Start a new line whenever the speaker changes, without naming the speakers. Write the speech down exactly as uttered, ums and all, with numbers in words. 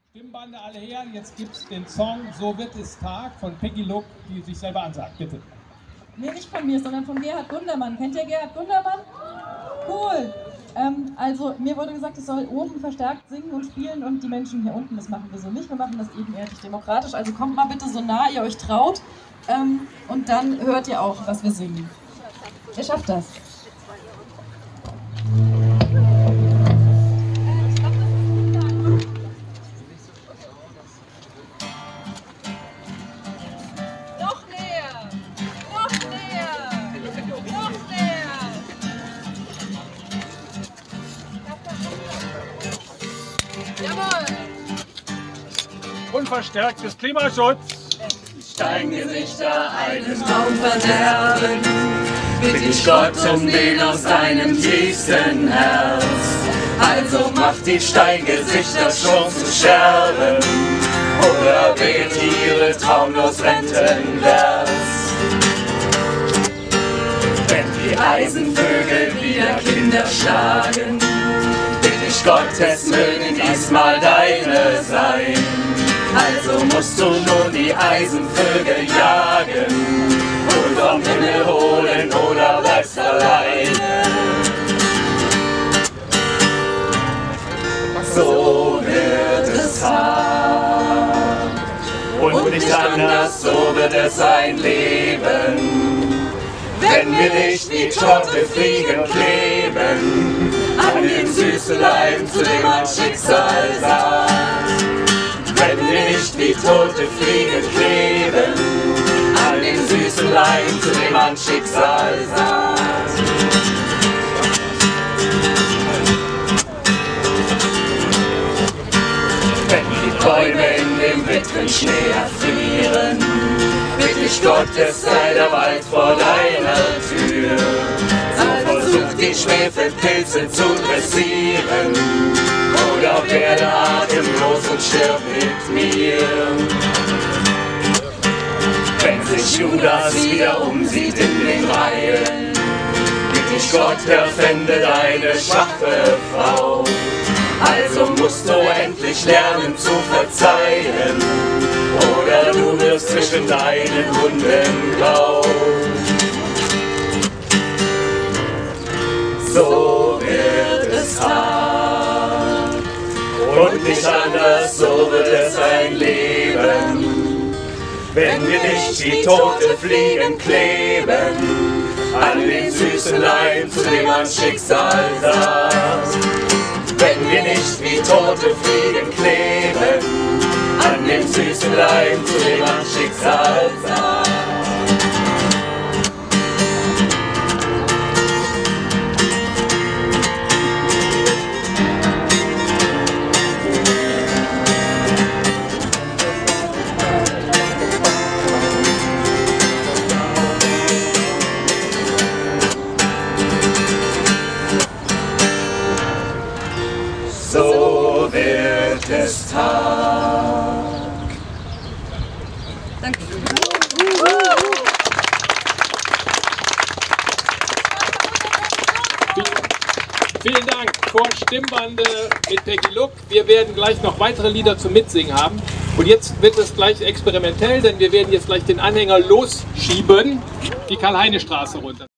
Stimmbande alle her, jetzt gibt es den Song So wird es Tag von Peggy Look, die sich selber ansagt, bitte.
Nee, nicht von mir, sondern von Gerhard Gundermann. Kennt ihr Gerhard Gundermann? Cool! Ähm, also mir wurde gesagt, ich soll oben verstärkt singen und spielen und die Menschen hier unten, das machen wir so nicht, wir machen das ebenerdig demokratisch. Also kommt mal bitte so nah ihr euch traut ähm, und dann hört ihr auch, was wir singen. Ihr schafft das.
Unverstärktes Klimaschutz.
Steingesichter einen Traum verderben, bitte ich Gott um den aus deinem tiefsten Herz. Also macht die Steingesichter schon zu Scherben oder vegetiere traumlos rentenwärts. Wenn die Eisenvögel wieder Kinder schlagen, bitte ich Gott, es mögen diesmal deine sein. Also musst du nun die Eisenvögel jagen und vom Himmel holen oder bleibst alleine. So wird es hart und nicht anders, so wird es ein Leben. Wenn wir nicht wie tote Fliegen kleben an dem süßen Leib, zu dem ein Schicksal sagt. Wenn wir nicht wie tote Fliegen kleben an dem süßen Leib, zu dem ein Schicksal sagt. Wenn die Bäume in dem bitteren Schnee erfrieren, bitte ich Gott, es sei der Wald vor deiner Tür. So versucht die Schwefelpilze zu dressieren, oder werde atemlos und stirb mit mir. Wenn sich Judas wieder umsieht in den Reihen, bitte ich Gott, Herr, fände deine schwache Frau. Also musst du endlich lernen zu verzeihen, oder du wirst zwischen deinen Wunden grau. So wird es hart und nicht anders, so wird es ein Leben. Wenn wir nicht wie tote Fliegen kleben an den süßen Leib, zu dem ein Schicksal sagt. Wenn wir nicht wie tote Fliegen kleben an dem süßen Leib, zu dem ein Schicksal sagt. So wird es Tag.
Danke.
Vielen Dank, Chor Stimmbande mit Peggy Look. Wir werden gleich noch weitere Lieder zum Mitsingen haben. Und jetzt wird es gleich experimentell, denn wir werden jetzt gleich den Anhänger losschieben, die Karl-Heine-Straße runter.